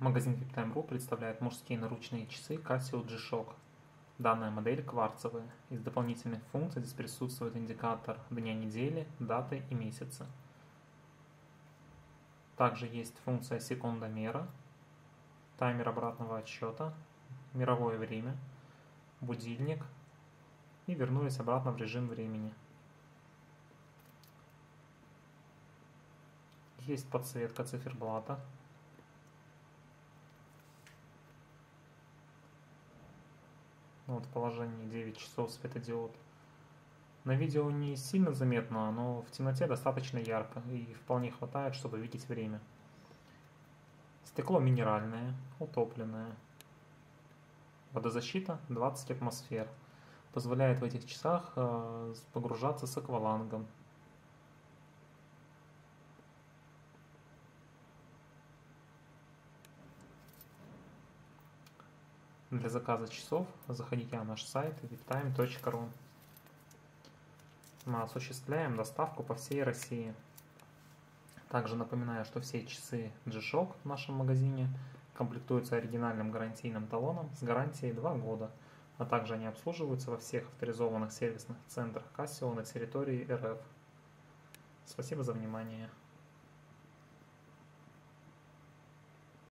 Магазин VIPTime.ru представляет мужские наручные часы Casio G-Shock. Данная модель кварцевая. Из дополнительных функций здесь присутствует индикатор дня недели, даты и месяца. Также есть функция секундомера, таймер обратного отсчета, мировое время, будильник и вернулись обратно в режим времени. Есть подсветка циферблата. Вот в положении 9 часов светодиод. На видео не сильно заметно, но в темноте достаточно ярко и вполне хватает, чтобы видеть время. Стекло минеральное, утопленное. Водозащита 20 атмосфер. Позволяет в этих часах погружаться с аквалангом. Для заказа часов заходите на наш сайт viptime.ru. Мы осуществляем доставку по всей России. Также напоминаю, что все часы G-Shock в нашем магазине комплектуются оригинальным гарантийным талоном с гарантией 2 года, а также они обслуживаются во всех авторизованных сервисных центрах Casio на территории РФ. Спасибо за внимание.